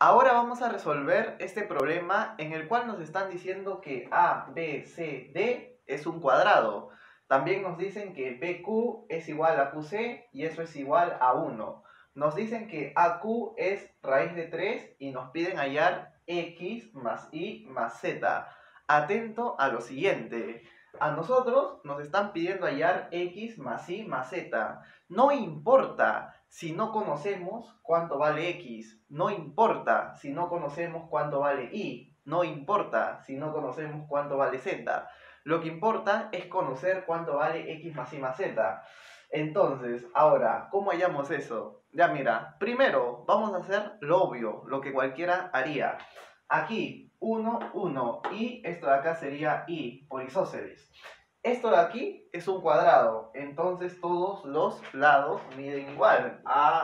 Ahora vamos a resolver este problema en el cual nos están diciendo que A, B, C, D es un cuadrado. También nos dicen que BQ es igual a QC y eso es igual a 1. Nos dicen que AQ es raíz de 3 y nos piden hallar X más Y más Z. Atento a lo siguiente. A nosotros nos están pidiendo hallar X más Y más Z. No importa si no conocemos cuánto vale X. No importa si no conocemos cuánto vale Y. No importa si no conocemos cuánto vale Z. Lo que importa es conocer cuánto vale X más Y más Z. Entonces, ahora, ¿cómo hallamos eso? Ya mira, primero vamos a hacer lo obvio, lo que cualquiera haría. Aquí, 1, 1, y esto de acá sería Y, por isósceles. Esto de aquí es un cuadrado, entonces todos los lados miden igual.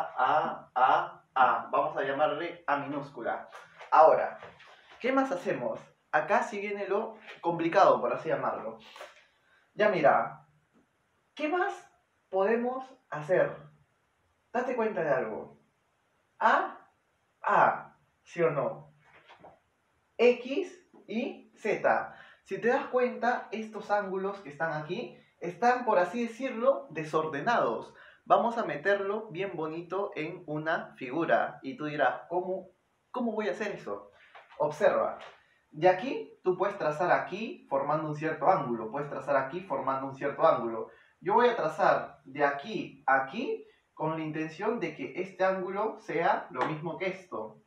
A. Vamos a llamarle A minúscula. Ahora, ¿qué más hacemos? Acá sí viene lo complicado, por así llamarlo. Ya mira, ¿qué más podemos hacer? Date cuenta de algo. A, ¿sí o no? X y Z. Si te das cuenta, estos ángulos que están aquí están, por así decirlo, desordenados. Vamos a meterlo bien bonito en una figura. Y tú dirás, ¿cómo voy a hacer eso? Observa. De aquí, tú puedes trazar aquí formando un cierto ángulo. Puedes trazar aquí formando un cierto ángulo. Yo voy a trazar de aquí a aquí con la intención de que este ángulo sea lo mismo que esto.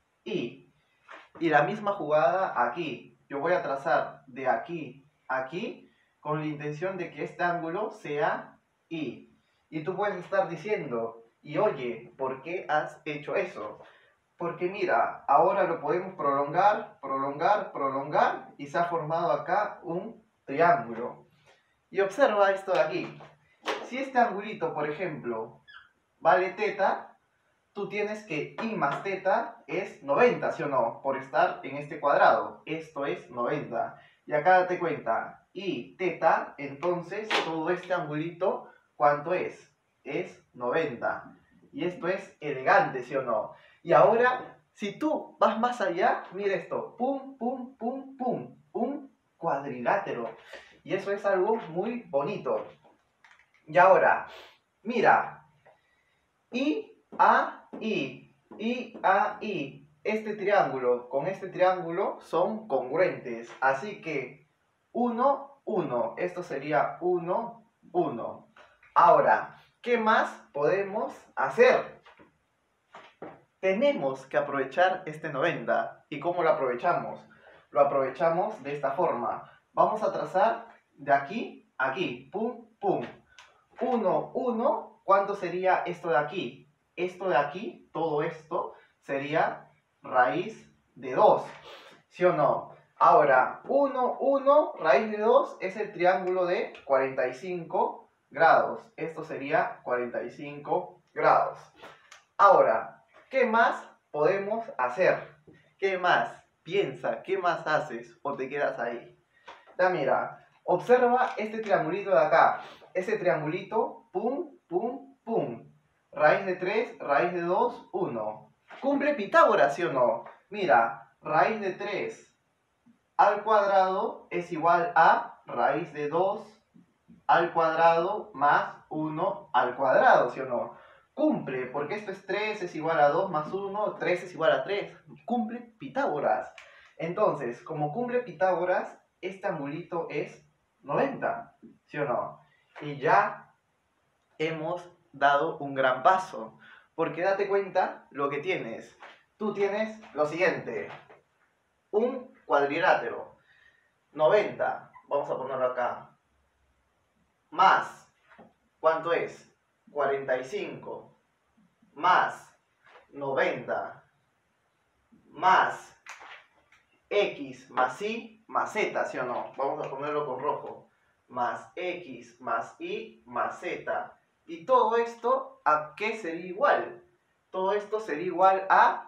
Y la misma jugada aquí. Yo voy a trazar de aquí a aquí con la intención de que este ángulo sea Y. Y tú puedes estar diciendo, y oye, ¿por qué has hecho eso? Porque mira, ahora lo podemos prolongar, prolongar, prolongar y se ha formado acá un triángulo. Y observa esto de aquí. Si este angulito, por ejemplo, vale teta, tú tienes que Y más teta es 90, ¿sí o no? Por estar en este cuadrado. Esto es 90. Y acá date cuenta, Y teta, entonces todo este angulito, ¿cuánto es? Es 90. Y esto es elegante, ¿sí o no? Y ahora, si tú vas más allá, mira esto. Pum, pum, pum, pum. Un cuadrilátero. Y eso es algo muy bonito. Y ahora, mira. Y, A, I. Y, A, I. Este triángulo con este triángulo son congruentes. Así que 1, 1. Esto sería 1, 1. Ahora, ¿qué más podemos hacer? Tenemos que aprovechar este 90. ¿Y cómo lo aprovechamos? Lo aprovechamos de esta forma. Vamos a trazar de aquí a aquí. Pum, pum. 1, 1. ¿Cuánto sería esto de aquí? Esto de aquí, todo esto, sería raíz de 2. ¿Sí o no? Ahora, 1, 1, raíz de 2 es el triángulo de 45 grados. Esto sería 45 grados. Ahora, ¿qué más podemos hacer? ¿Qué más? Piensa, ¿qué más haces o te quedas ahí? Ya mira, observa este triangulito de acá. Ese triangulito, pum, pum, pum. Raíz de 3, raíz de 2, 1. ¿Cumple Pitágoras, sí o no? Mira, raíz de 3 al cuadrado es igual a raíz de 2 al cuadrado más 1 al cuadrado, ¿sí o no? Cumple, porque esto es 3 es igual a 2 más 1, 3 es igual a 3. Cumple Pitágoras. Entonces, como cumple Pitágoras, este angulito es 90, ¿sí o no? Y ya hemos dado un gran paso, porque date cuenta lo que tienes. Tú tienes lo siguiente, un cuadrilátero, 90, vamos a ponerlo acá, más, ¿cuánto es? 45, más 90, más X más Y más Z, ¿sí o no? Vamos a ponerlo con rojo. Más X más Y más Z. Y todo esto, ¿a qué sería igual? Todo esto sería igual a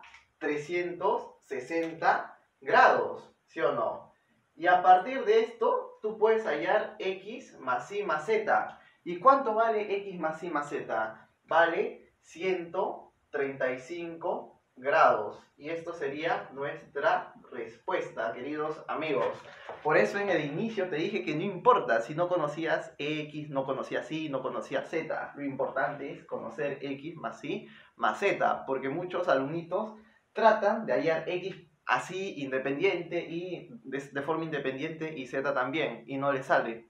360 grados, ¿sí o no? Y a partir de esto, tú puedes hallar X más Y más Z. ¿Y cuánto vale X más Y más Z? Vale 135 grados. Y esto sería nuestra respuesta, queridos amigos. Por eso en el inicio te dije que no importa si no conocías X, no conocías Y, no conocías Z. Lo importante es conocer X más Y más Z, porque muchos alumnitos tratan de hallar X así independiente y de forma independiente y Z también, y no les sale.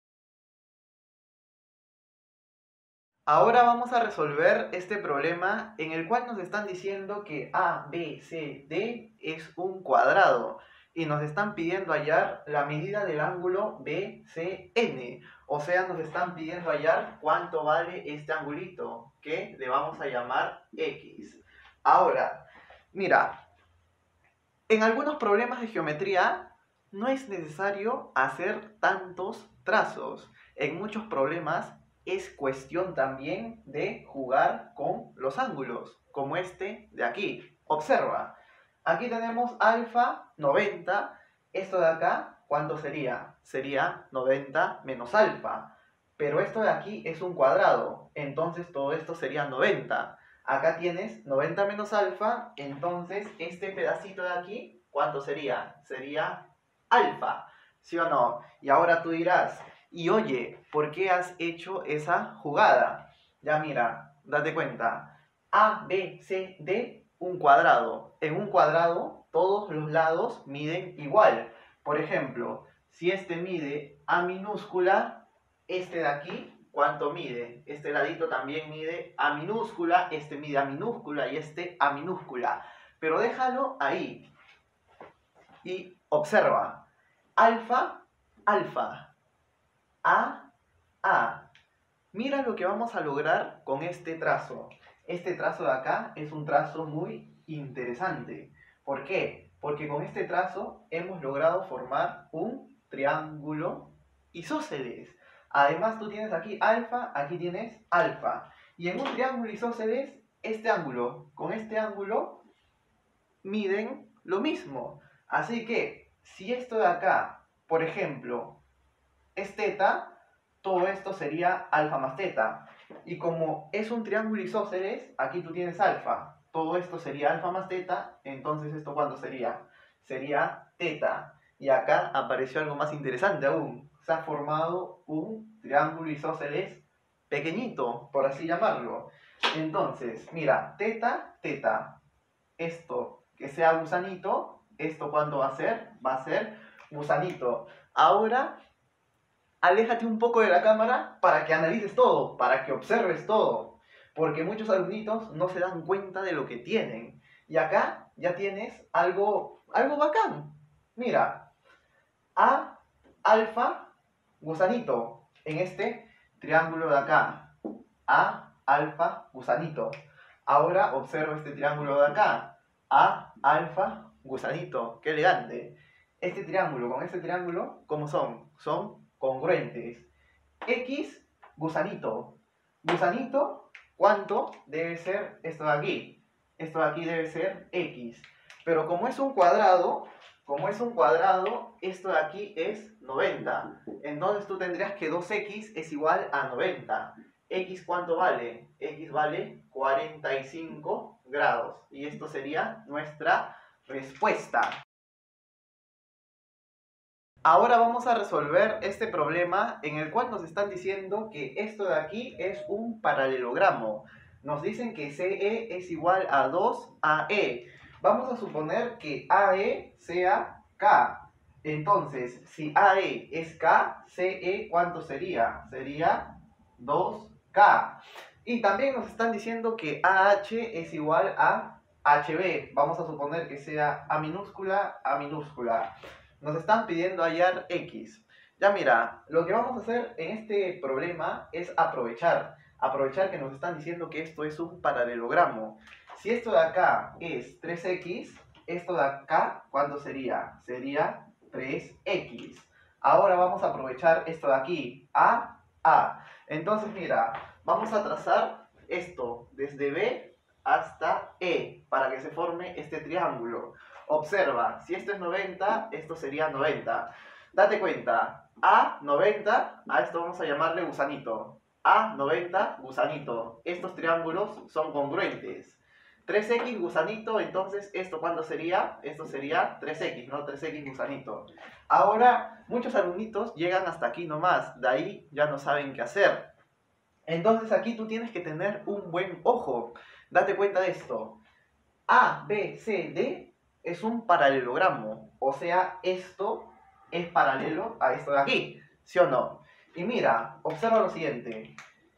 Ahora vamos a resolver este problema en el cual nos están diciendo que A, B, C, D es un cuadrado y nos están pidiendo hallar la medida del ángulo BCN. O sea, nos están pidiendo hallar cuánto vale este angulito que le vamos a llamar X. Ahora, mira, en algunos problemas de geometría no es necesario hacer tantos trazos. En muchos problemas es cuestión también de jugar con los ángulos, como este de aquí. Observa, aquí tenemos alfa 90, esto de acá, ¿cuánto sería? Sería 90 menos alfa, pero esto de aquí es un cuadrado, entonces todo esto sería 90. Acá tienes 90 menos alfa, entonces este pedacito de aquí, ¿cuánto sería? Sería alfa, ¿sí o no? Y ahora tú dirás, y oye, ¿por qué has hecho esa jugada? Ya mira, date cuenta. A, B, C, D, un cuadrado. En un cuadrado, todos los lados miden igual. Por ejemplo, si este mide A minúscula, este de aquí, ¿cuánto mide? Este ladito también mide A minúscula, este mide A minúscula y este A minúscula. Pero déjalo ahí. Y observa. Alfa, alfa. A, A. Mira lo que vamos a lograr con este trazo. Este trazo de acá es un trazo muy interesante. ¿Por qué? Porque con este trazo hemos logrado formar un triángulo isósceles. Además tú tienes aquí alfa, aquí tienes alfa. Y en un triángulo isósceles, este ángulo con este ángulo miden lo mismo. Así que si esto de acá, por ejemplo, es teta, todo esto sería alfa más teta. Y como es un triángulo isósceles, aquí tú tienes alfa. Todo esto sería alfa más teta, entonces ¿esto cuánto sería? Sería teta. Y acá apareció algo más interesante aún. Se ha formado un triángulo isósceles pequeñito, por así llamarlo. Entonces, mira, teta, teta. Esto que sea gusanito, ¿esto cuánto va a ser? Va a ser gusanito. Ahora aléjate un poco de la cámara para que analices todo, para que observes todo, porque muchos alumnitos no se dan cuenta de lo que tienen. Y acá ya tienes algo bacán. Mira, A, alfa, gusanito, en este triángulo de acá. A, alfa, gusanito. Ahora observo este triángulo de acá. A, alfa, gusanito. ¡Qué elegante! Este triángulo con este triángulo, ¿cómo son? Son congruentes. X, gusanito. Gusanito, ¿cuánto debe ser esto de aquí? Esto de aquí debe ser X. Pero como es un cuadrado, esto de aquí es 90. Entonces tú tendrías que 2x es igual a 90. ¿X cuánto vale? X vale 45 grados. Y esto sería nuestra respuesta. Ahora vamos a resolver este problema en el cual nos están diciendo que esto de aquí es un paralelogramo. Nos dicen que CE es igual a 2AE. Vamos a suponer que AE sea K. Entonces, si AE es K, CE ¿cuánto sería? Sería 2K. Y también nos están diciendo que AH es igual a HB. Vamos a suponer que sea A minúscula, A minúscula. Nos están pidiendo hallar X. Ya mira, lo que vamos a hacer en este problema es aprovechar que nos están diciendo que esto es un paralelogramo. Si esto de acá es 3x, esto de acá, ¿cuánto sería? Sería 3x. Ahora vamos a aprovechar esto de aquí, A. Entonces mira, vamos a trazar esto desde B hasta E para que se forme este triángulo. Observa, si esto es 90, esto sería 90. Date cuenta, A 90, a esto vamos a llamarle gusanito. A 90, gusanito. Estos triángulos son congruentes. 3x gusanito, entonces ¿esto cuánto sería? Esto sería 3x, ¿no? 3x gusanito. Ahora, muchos alumnitos llegan hasta aquí nomás, de ahí ya no saben qué hacer. Entonces aquí tú tienes que tener un buen ojo. Date cuenta de esto. A, B, C, D es un paralelogramo. O sea, esto es paralelo a esto de aquí, ¿sí o no? Y mira, observa lo siguiente.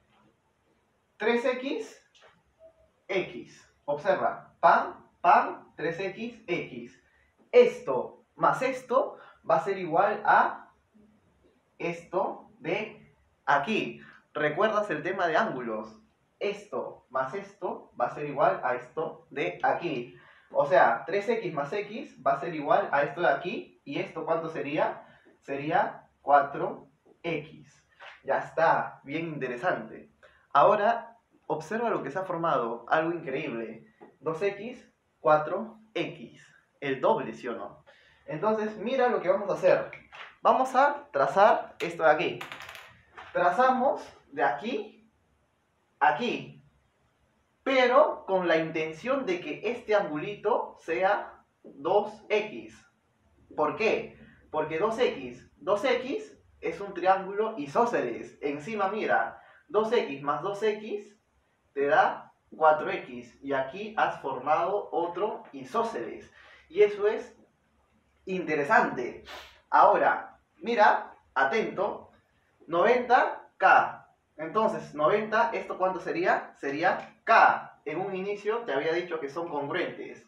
3x, x. Observa, pam, pam, 3x, x. Esto más esto va a ser igual a esto de aquí. ¿Recuerdas el tema de ángulos? Esto más esto va a ser igual a esto de aquí. O sea, 3x más x va a ser igual a esto de aquí. ¿Y esto cuánto sería? Sería 4x. Ya está, bien interesante. Ahora, observa lo que se ha formado. Algo increíble. 2x, 4x. El doble, ¿sí o no? Entonces, mira lo que vamos a hacer. Vamos a trazar esto de aquí. Trazamos de aquí a aquí, pero con la intención de que este angulito sea 2x. ¿Por qué? Porque 2x es un triángulo isósceles. Encima mira, 2x más 2x te da 4x. Y aquí has formado otro isósceles. Y eso es interesante. Ahora, mira, atento, 90K. Entonces, 90, ¿esto cuánto sería? Sería K. En un inicio te había dicho que son congruentes.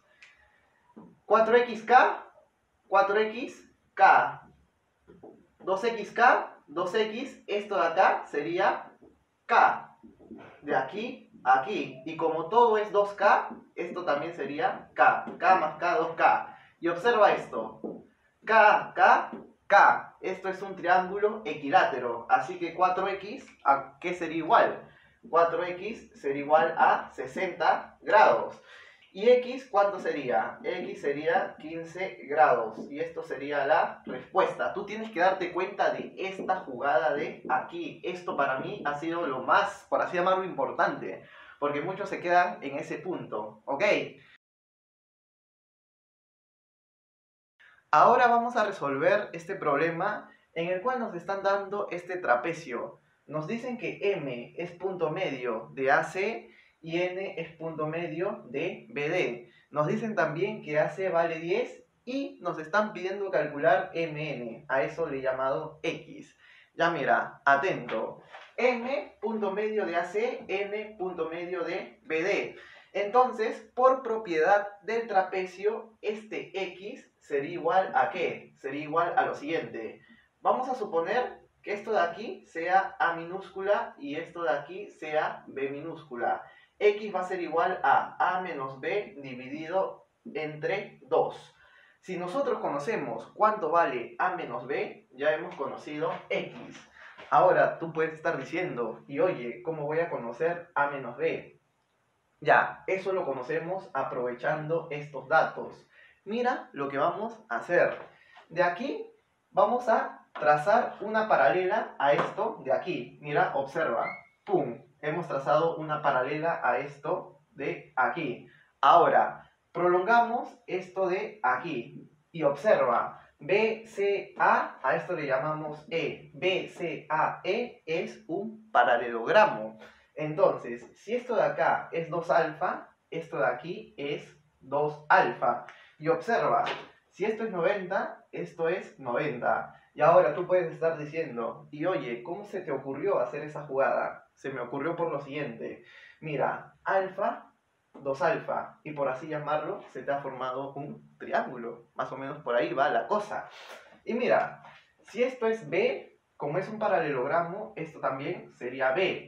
4xK, 4xK. 2xK, 2x, esto de acá sería K. De aquí a aquí. Y como todo es 2K, esto también sería K. K más K, 2K. Y observa esto. K, K, K. Esto es un triángulo equilátero. Así que 4x, ¿a qué sería igual? 4x sería igual a 60 grados. ¿Y x cuánto sería? X sería 15 grados. Y esto sería la respuesta. Tú tienes que darte cuenta de esta jugada de aquí. Esto para mí ha sido lo más, por así llamarlo, importante. Porque muchos se quedan en ese punto. ¿Ok? Ahora vamos a resolver este problema en el cual nos están dando este trapecio. Nos dicen que M es punto medio de AC y N es punto medio de BD. Nos dicen también que AC vale 10 y nos están pidiendo calcular MN. A eso le he llamado X. Ya mira, atento. M punto medio de AC, N punto medio de BD. Entonces, por propiedad del trapecio, este X sería igual a ¿qué? Sería igual a lo siguiente. Vamos a suponer que esto de aquí sea A minúscula y esto de aquí sea B minúscula. X va a ser igual a A menos B dividido entre 2. Si nosotros conocemos cuánto vale A menos B, ya hemos conocido X. Ahora tú puedes estar diciendo, y oye, ¿cómo voy a conocer A menos B? Ya, eso lo conocemos aprovechando estos datos. Mira lo que vamos a hacer. De aquí vamos a trazar una paralela a esto de aquí. Mira, observa. ¡Pum! Hemos trazado una paralela a esto de aquí. Ahora, prolongamos esto de aquí. Y observa. BCA, a esto le llamamos E. BCAE es un paralelogramo. Entonces, si esto de acá es 2 alfa, esto de aquí es 2 alfa. Y observa, si esto es 90, esto es 90. Y ahora tú puedes estar diciendo, y oye, ¿cómo se te ocurrió hacer esa jugada? Se me ocurrió por lo siguiente. Mira, alfa, 2 alfa, y por así llamarlo, se te ha formado un triángulo. Más o menos por ahí va la cosa. Y mira, si esto es B, como es un paralelogramo, esto también sería B.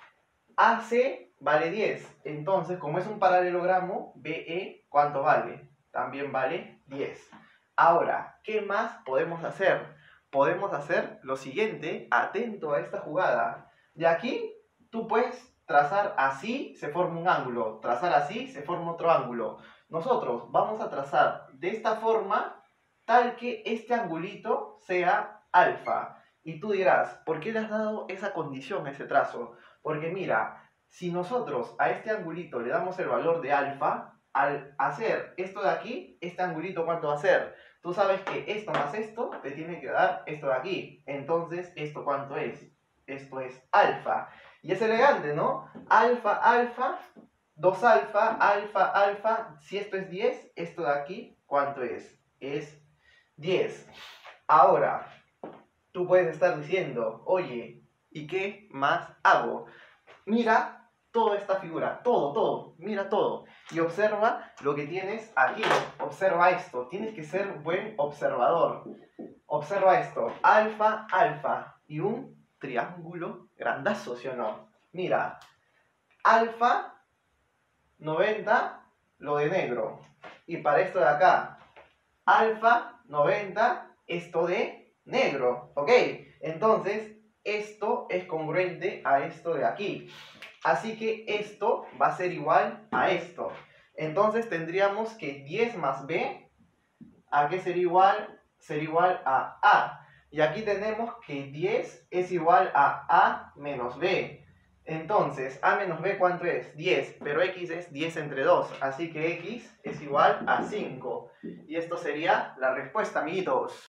AC vale 10. Entonces, como es un paralelogramo, BE, ¿cuánto vale? También vale 10. Ahora, ¿qué más podemos hacer? Podemos hacer lo siguiente, atento a esta jugada. De aquí, tú puedes trazar así, se forma un ángulo. Trazar así, se forma otro ángulo. Nosotros vamos a trazar de esta forma, tal que este angulito sea alfa. Y tú dirás, ¿por qué le has dado esa condición a ese trazo? Porque mira, Si nosotros a este angulito le damos el valor de alfa, al hacer esto de aquí, este angulito, ¿cuánto va a ser? Tú sabes que esto más esto te tiene que dar esto de aquí. Entonces, ¿esto cuánto es? Esto es alfa. Y es elegante, ¿no? Alfa, alfa, 2 alfa, alfa, alfa. Si esto es 10, esto de aquí, ¿cuánto es? Es 10. Ahora, tú puedes estar diciendo, oye, ¿y qué más hago? Mira toda esta figura, todo, mira todo. Y observa lo que tienes aquí. Observa esto. Tienes que ser buen observador. Observa esto. Alfa, alfa. Y un triángulo grandazo, ¿sí o no? Mira. Alfa, 90, lo de negro. Y para esto de acá. Alfa, 90, esto de negro. ¿Ok? Entonces, esto es congruente a esto de aquí. Así que esto va a ser igual a esto. Entonces tendríamos que 10 más b, ¿a qué sería igual? Sería igual a a. Y aquí tenemos que 10 es igual a a menos b. Entonces, a menos b, ¿cuánto es? 10. Pero x es 10 entre 2. Así que x es igual a 5. Y esto sería la respuesta, amiguitos.